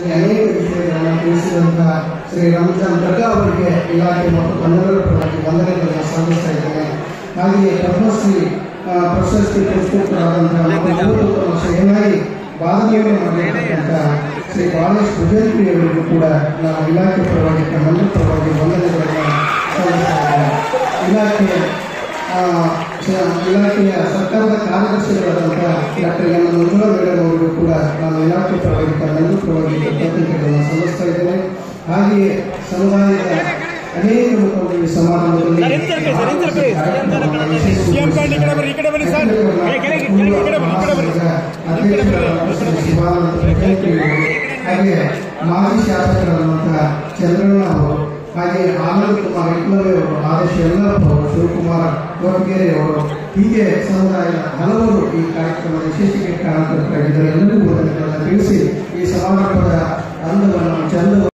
ಅನೇಕ ವಿಷಯಗಳನ್ನು ತಿಳಿಸಿದಂತಹ ಶ್ರೀ ರಂಜಾನ್ ದರ್ಗಾ ಅವರಿಗೆ ಇಲಾಖೆ ಮತ್ತು ಕನ್ನಡರ ಪರವಾಗಿ ವಂದನೆಗಳನ್ನು ಸಲ್ಲಿಸ್ತಾ ಇದ್ದೇನೆ. ಹಾಗೆಯೇ ಪದ್ಮಶ್ರೀ ಪ್ರಶಸ್ತಿ ಪುರಸ್ಕೃತರಾದಂತಹ ಏನಾಗಿ ಬಾಧನೆಯನ್ನು ಮಾಡಿರ್ತಕ್ಕಂಥ ಶ್ರೀ ಬಾಲೇಶ್ ಭುಜಂತ್ರಿ ಅವರಿಗೂ ಕೂಡ ನಾವು ಇಲಾಖೆ ಪರವಾಗಿ ಕನ್ನಡ ಪರವಾಗಿ ವಂದನೆಗಳನ್ನು ಸಲ್ಲಿಸ್ತಾ ಇದ್ದೇವೆ. ಇಲಾಖೆಯ ಸರ್ಕಾರದ ಕಾರ್ಯದರ್ಶಿಗಳಾದಂತಹ ಡಾಕ್ಟರ್ ಎಂ ಮಂಜುಳಾ ಮೇಡಮ್ ಅವರಿಗೂ ಕೂಡ ನಾನು ಇಲಾಖೆ ಪರವಾಗಿ ಕನ್ನಡ ಪರವಾಗಿ ಕೃತಜ್ಞತೆಗಳನ್ನು ಸಲ್ಲಿಸ್ತಾ ಇದ್ದೇನೆ. ಹಾಗೆಯೇ ಸಮುದಾಯದ ಅನೇಕ ಮುಖಂಡರು ಸಮಾರಂಭದಲ್ಲಿ ಹಾಗೆ ಮಾಜಿ ಶಾಸಕರಾದಂತಹ ಚಂದ್ರಣ್ಣ ಅವರು, ಹಾಗೆ ಆನಂದ್ ಕುಮಾರ್ ಇಟ್ಲವೆ ಅವರು, ಆದೇಶ್ ಯಲ್ಲಪ್ಪ ಅವರು, ಶಿವಕುಮಾರ್ ಕೊರಟಗೆರೆ ಅವರು, ಹೀಗೆ ಸಮುದಾಯದ ಹಲವರು ಈ ಕಾರ್ಯಕ್ರಮದ ಯಶಸ್ಸಿಗೆ ಕಾರಣಕರ್ತರಾಗಿದ್ದಾರೆ. ಎಲ್ಲರಿಗೂ ವಂದನೆಗಳನ್ನು ತಿಳಿಸಿ ಈ ಸಮಾರಂಭದ